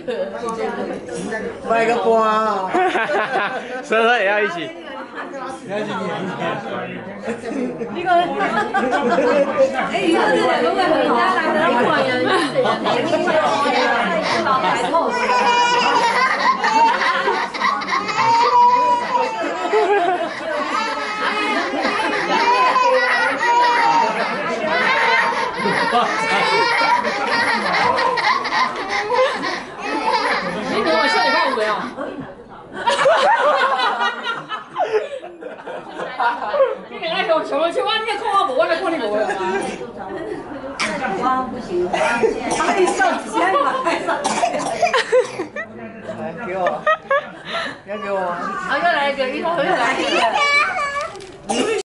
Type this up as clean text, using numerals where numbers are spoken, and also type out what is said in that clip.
买个瓜， 生喝也要一起。 呢個，哎，以後呢兩個回家啦，呢個人落大鋪。你等我笑你看我没有？你另外上上去，我你看我无，我来看你无了。我不行，拍手，先拍手。 来给我，要给我。 好，又来一个，一头又来一个。